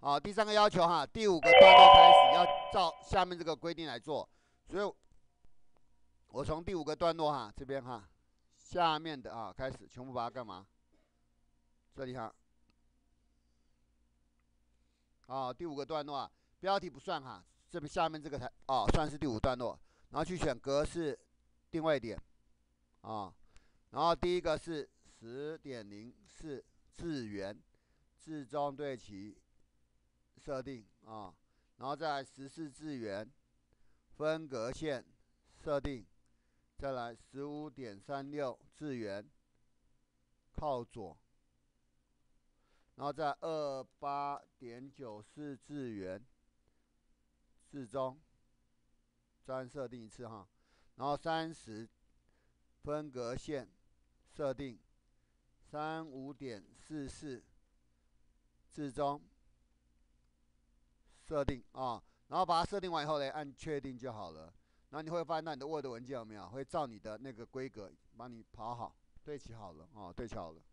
好，第三个要求哈，第5个段落开始要照下面这个规定来做，所以我从第5个段落哈这边哈，下面的啊开始全部把它干嘛？这里哈，第5个段落啊，标题不算哈，这边下面这个才算是第5段落，然后去选格式定位点然后第一个是10.04字元，字中对齐设定然后再来14字元分隔线设定，再来15.36字元靠左，然后再28.94字元字中，再按设定一次哈，然后30分隔线设定35.44字中设定然后把它设定完以后呢，按确定就好了。然后你会发现，那你的 Word 文件有没有会照你的那个规格帮你跑好，对齐好了对齐好了。